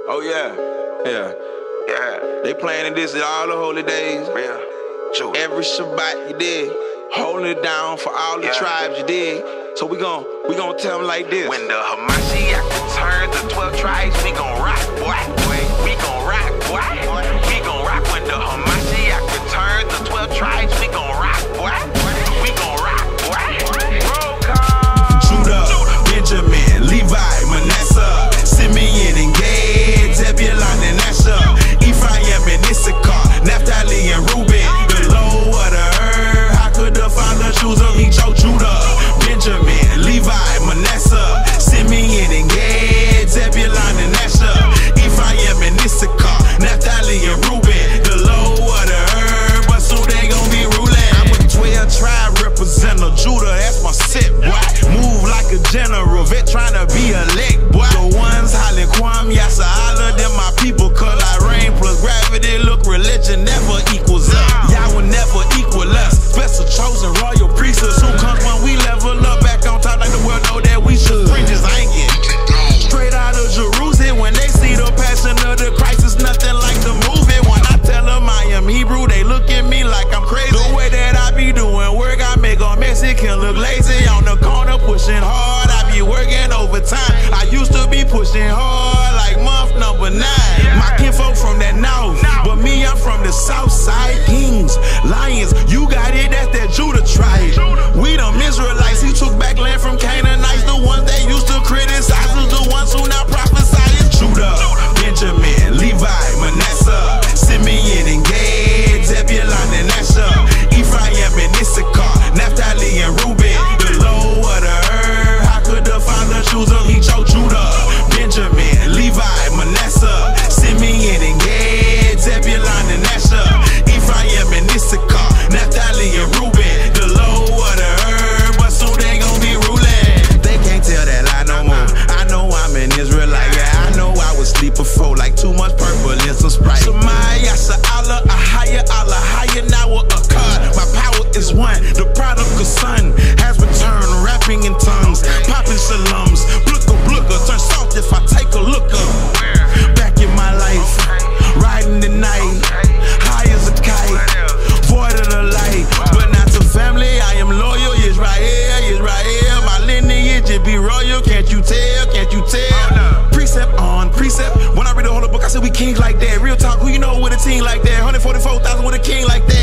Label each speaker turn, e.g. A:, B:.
A: Oh yeah, yeah. They planning this at all the holy days.
B: Real. True.
A: Every Shabbat you did, holding it down for all the tribes you did. So we gon' tell them like this.
B: When the Hamashiach returns, the 12 tribes, we gon' rock, boy. We gon' rock, boy. We gon' rock when the Hamashiach returns, the 12 tribes, we gon' rock, boy. We gon' rock, boy. Roll call.
C: Judah, Benjamin, Levi, Manasseh, Simeon and Gad, Zebulun and Asher, Ephraim and Issachar, Naphtali and Reuben, the low of the earth. How could the father choose them? He chose Judah, Benjamin, Levi, Manasseh, Simeon and Gad, Zebulun and Asher, Ephraim and Issachar, Naphtali and Reuben, the low of the earth. But soon they gon' be ruling. I'm a 12 tribe representative, Judah, that's my set, boy. Move like a general, vet tryna be elect, boy. The ones hollering Kwam, yes, I holler them my people, cause like rain plus gravity, look, religion never equals up. Y'all will never equal us. Special chosen royal priesthoods who comes when we level up back on top like the world know that we should. Fringes hanging straight out of Jerusalem. When they see the passion of the Christ, it's nothing like the movie. When I tell them I am Hebrew, they look at me like I'm crazy. The way that I be doing work, I make a Mexican look lazy. On the corner pushing hard, I be working overtime. I used to be pushing hard like month number 9. My kinfolk from that north, but me, I'm from the south side. Kings, lions, you got it, that's that Judah tribe. We them Israelites, he took back land from Canaanites. The ones they used to criticize was the ones who now prophesy. Judah, Benjamin, Levi, Manasseh, Simeon and Gad, Zebulun and Asher, Ephraim and Issachar, Naphtali and Reuben, the low of the earth. How could the father choose them? He chose Judah, Benjamin, Levi, Manasseh, Simeon and Gad, Zebulun and Asher, Ephraim and Issachar, Naphtali and Reuben, the low of the earth. But soon they gon' be ruling. They can't tell that lie no more. I know I'm an Israelite, yeah, I know I was sleep before, like too much purple and some Sprite. Shemaiah, Allah, higher, now a card. My power is one, the prodigal son has returned, rapping in tongues, popping shalams, blooka, turn soft if I take a look up. Back in my life, riding the night, high as a kite, void of the light, but not to family, I am loyal, Israel, my lineage, it be royal, can't you tell? Precept on precept, when I read the whole book, I said we kings like that, real talk, who you know with a team like that, 144,000 with a king like that.